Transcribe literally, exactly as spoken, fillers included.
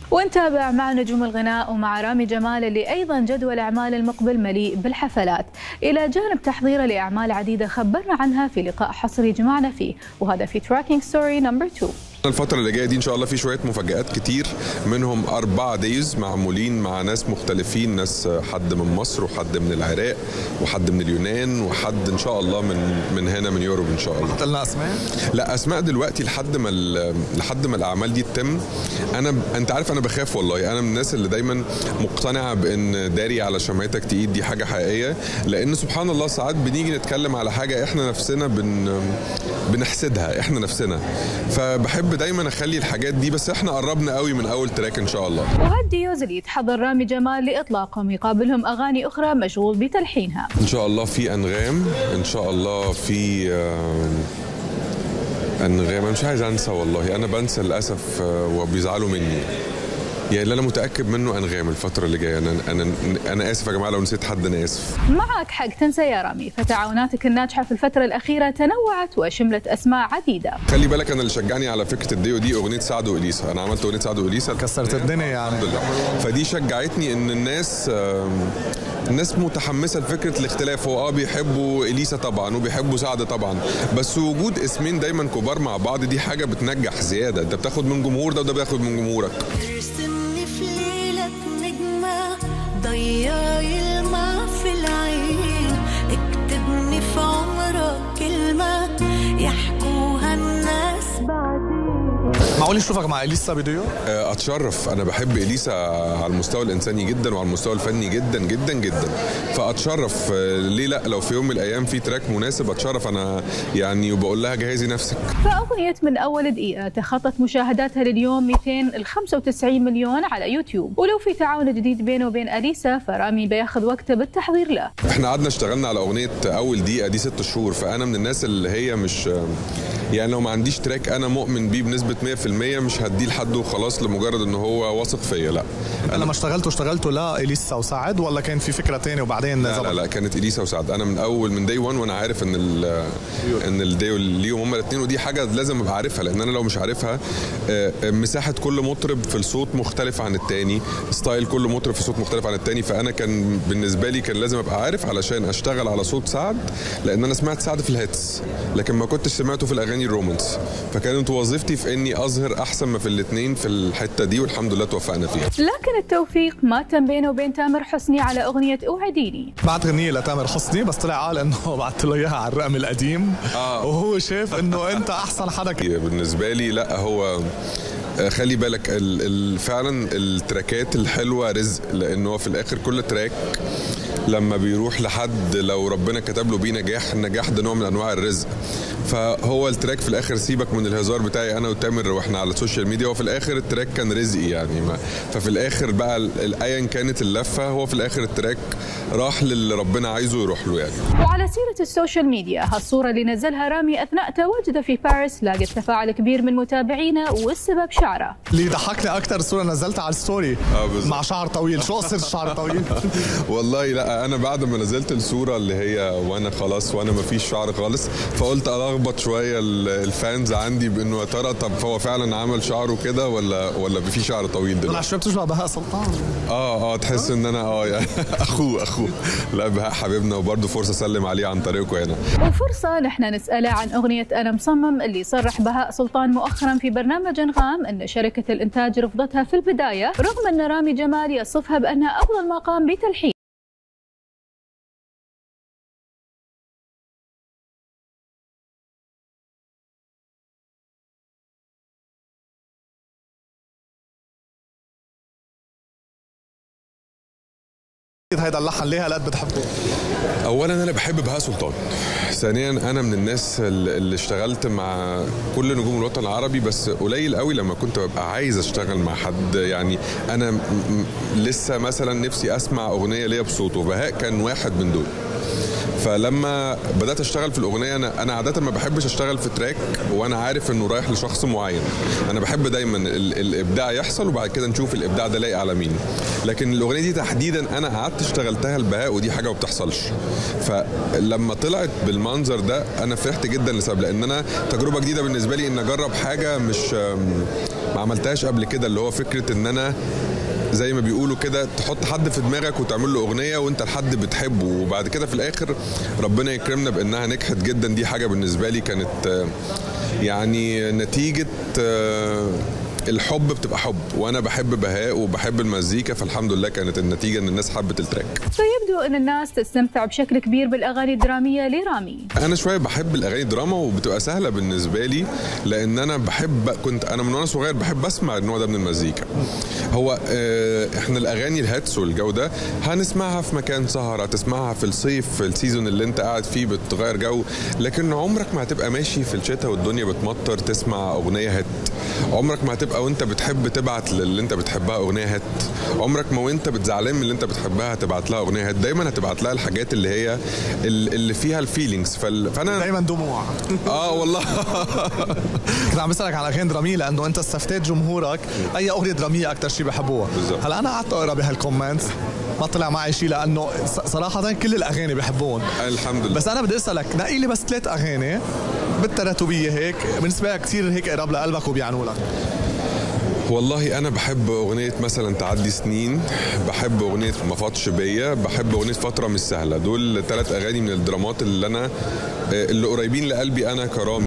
ونتابع مع نجوم الغناء ومع رامي جمال اللي أيضا جدول الأعمال المقبل مليء بالحفلات، إلى جانب تحضيره لأعمال عديدة خبرنا عنها في لقاء حصري جمعنا فيه، وهذا في تراكينج ستوري نمبر اثنين. الفترة اللي جاية دي إن شاء الله في شوية مفاجآت كتير، منهم أربعة دايز معمولين مع ناس مختلفين، ناس حد من مصر وحد من العراق وحد من اليونان وحد إن شاء الله من من هنا من يوروب إن شاء الله. قلت لنا أسماء؟ لا أسماء دلوقتي لحد ما لحد ما الأعمال دي تتم. أنا أنت عارف أنا بخاف والله، أنا من الناس اللي دايما مقتنعة بإن داري على شمعتك تقيد دي حاجة حقيقية، لأن سبحان الله ساعات بنيجي نتكلم على حاجة إحنا نفسنا بن بنحسدها إحنا نفسنا، فبحب دايما اخلي الحاجات دي، بس احنا قربنا قوي من اول تراك ان شاء الله. وهالديوز اللي يتحضر رامي جمال لاطلاقهم يقابلهم اغاني اخرى مشغول بتلحينها. ان شاء الله في انغام، ان شاء الله في انغام. انا مش عايز انسى والله، انا بنسى للاسف وبيزعلوا مني. يعني اللي انا متاكد منه انغام الفتره اللي جايه. انا انا انا اسف يا جماعه لو نسيت حد، انا اسف. معك حق تنسى يا رامي، فتعاوناتك الناجحه في الفتره الاخيره تنوعت وشملت اسماء عديده. خلي بالك انا اللي شجعني على فكره الديو دي اغنيه سعد واليسا، انا عملت اغنيه سعد واليسا كسرت الدنيا يعني. الحمد لله. فدي شجعتني ان الناس الناس متحمسه لفكره الاختلاف. هو اه بيحبوا اليسا طبعا وبيحبوا سعد طبعا، بس وجود اسمين دايما كبار مع بعض دي حاجه بتنجح زياده. انت بتاخد من جمهور ده وده بياخد من جمهورك. ضيعي الماء في العين، اكتبني في عمرك كلمة يحكوها الناس بعدين. معقول نشوفك مع اليسا فيديو؟ اتشرف، انا بحب اليسا على المستوى الانساني جدا وعلى المستوى الفني جدا جدا جدا، فاتشرف ليه لا. لو في يوم من الايام في تراك مناسب اتشرف انا يعني، وبقول لها جهزي نفسك. فاغنيه من اول دقيقه تخطت مشاهداتها لليوم مئتين وخمسة وتسعين مليون على يوتيوب، ولو في تعاون جديد بينه وبين اليسا فرامي بياخذ وقته بالتحضير له. احنا قعدنا اشتغلنا على اغنيه اول دقيقه دي ست شهور، فانا من الناس اللي هي مش يعني لو ما عنديش تراك انا مؤمن بيه بنسبه مية في المية مش هديه لحد وخلاص لمجرد ان هو واثق فيا. لا انا لما اشتغلتوا اشتغلتوا لا اليسا وسعد، ولا كان في فكره ثانيه وبعدين لا, لا لا كانت اليسا وسعد. انا من اول من داي واحد وانا عارف ان ال ان الديو ليهم هم الاثنين، ودي حاجه لازم ابقى عارفها، لان انا لو مش عارفها مساحه كل مطرب في الصوت مختلف عن الثاني، ستايل كل مطرب في الصوت مختلف عن الثاني، فانا كان بالنسبه لي كان لازم ابقى عارف علشان اشتغل على صوت سعد، لان انا سمعت سعد في الهيتس لكن ما كنتش سمعته في الاغاني الرومانس، فكانت وظيفتي في اني اظهر احسن ما في الاثنين في الحته دي، والحمد لله توفقنا فيها. لكن التوفيق ما تم بينه وبين تامر حسني على اغنيه اوعديني. بعت غنيه لتامر حسني بس طلع قال انه بعت له اياها على الرقم القديم آه. وهو شايف انه انت احسن حدا. بالنسبه لي لا، هو خلي بالك ال ال فعلا التراكات الحلوه رزق، لانه في الاخر كل تراك لما بيروح لحد لو ربنا كتب له بيه نجاح، النجاح ده نوع من انواع الرزق. فهو التراك في الاخر سيبك من الهزار بتاعي انا وتامر واحنا على السوشيال ميديا، هو في الاخر التراك كان رزقي يعني ما. ففي الاخر بقى ايا كانت اللفه، هو في الاخر التراك راح للي ربنا عايزه يروح له يعني. وعلى سيره السوشيال ميديا، هالصوره اللي نزلها رامي اثناء تواجده في باريس لاقت تفاعل كبير من متابعينه، والسبب شعره. اللي ضحكني اكثر صوره نزلتها على الستوري آه مع شعر طويل. شو قصه الشعر طويل؟ والله لا، انا بعد ما نزلت الصوره اللي هي وانا خلاص وانا ما فيش شعر خالص، فقلت الخبط شويه الفانز عندي بانه يا ترى طب هو فعلا عمل شعره كده ولا ولا في شعر طويل دلوقتي. طلع شويه بتشبه بهاء سلطان. اه اه تحس ان انا اه يعني اخوه اخوه لا بهاء حبيبنا، وبرده فرصه اسلم عليه عن طريقكم هنا. وفرصه نحن نساله عن اغنيه انا مصمم اللي صرح بهاء سلطان مؤخرا في برنامج انغام ان شركه الانتاج رفضتها في البدايه، رغم ان رامي جمال يصفها بانها افضل ما قام بتلحين. هيدا اللحن ليه هالقد بتحبه؟ اولا انا بحب بهاء سلطان، ثانيا انا من الناس اللي اشتغلت مع كل نجوم الوطن العربي، بس قليل قوي لما كنت ببقى عايز اشتغل مع حد. يعني انا لسه مثلا نفسي اسمع اغنيه ليا بصوته، بهاء كان واحد من دول. فلما بدات اشتغل في الاغنيه، انا انا عاده ما بحبش اشتغل في تراك وانا عارف انه رايح لشخص معين، انا بحب دايما ال الابداع يحصل وبعد كده نشوف الابداع ده لايق على مين. لكن الاغنيه دي تحديدا انا قعدت اشتغلتها لبهاء، ودي حاجه ما بتحصلش. فلما طلعت بالمنظر ده انا فرحت جدا لسبب، لان انا تجربه جديده بالنسبه لي ان اجرب حاجه مش ما عملتهاش قبل كده، اللي هو فكره ان انا زي ما بيقولوا كده تحط حد في دماغك وتعمل له اغنيه وانت الحد بتحبه، وبعد كده في الاخر ربنا يكرمنا بانها نجحت جدا. دي حاجه بالنسبه لي كانت يعني نتيجه الحب، بتبقى حب، وانا بحب بهاء وبحب المزيكا، فالحمد لله كانت النتيجه ان الناس حبت التراك. فيبدو ان الناس تستمتع بشكل كبير بالاغاني الدراميه لرامي. انا شويه بحب الاغاني الدراما وبتبقى سهله بالنسبه لي، لان انا بحب، كنت انا من وانا صغير بحب اسمع النوع ده من المزيكا. هو اه احنا الاغاني الهاتس والجو ده هنسمعها في مكان سهره، تسمعها في الصيف في السيزون اللي انت قاعد فيه بتغير جو، لكن عمرك ما هتبقى ماشي في الشتاء والدنيا بتمطر تسمع اغنيه هات. عمرك ما هتبقى وانت بتحب تبعت للي انت بتحبها اغنيه هات. عمرك ما وانت بتزعلان من اللي انت بتحبها هتبعت لها اغنيه هات. دايما هتبعت لها الحاجات اللي هي اللي فيها الفيلينجز. فانا دايما دموع. اه والله. كنت عم بسالك على اغاني دراميه لانه انت استفتيت جمهورك اي اغنيه دراميه اكثر شيء بحبوها. هلا انا قعدت اقرا بهالكومنتس ما طلع معي شيء، لانه صراحه كل الاغاني بحبهم الحمد لله. بس انا بدي اسالك نقي لي بس ثلاث اغاني بالتراتبيه هيك بالنسبه لك كثير هيك قراب لقلبك وبيعنوا لك. والله انا بحب اغنيه مثلا تعدي سنين، بحب اغنيه ما فاتش بيا، بحب اغنيه فتره مش سهله. دول ثلاث اغاني من الدرامات اللي انا اللي قريبين لقلبي انا كرامي.